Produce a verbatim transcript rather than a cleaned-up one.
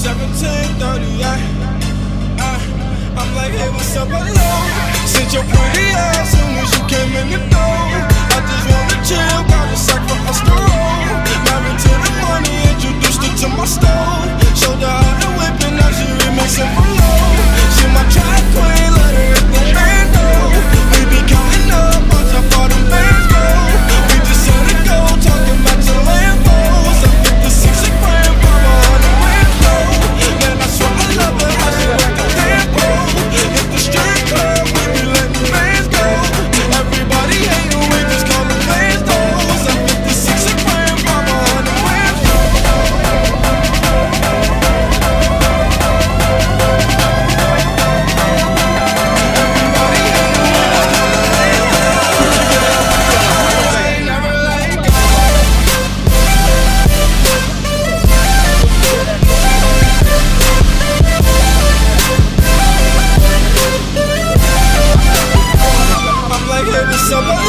seventeen thirty-eight. Uh, I'm like, hey, what's up, hello? Since your pretty ass soon as you came in the door. I just wanna chill, got a sack for us to roll. Married to the money, introduced her to my stove. Showed her how to whip and now she remixing for low. She my track queen, let her hit the bando. We be counting up, watch how far them bands go. We just set it go, talking back to Lambos. I fifty-six a gram, from a hundred grand low. Man, I swear I love her, how she work the tempo. Hit the street club, we be letting bands go. Everybody hate her, we just call them bands those. I fifty-six a gram, from a hundred grand low. I'm like, hey, what's up?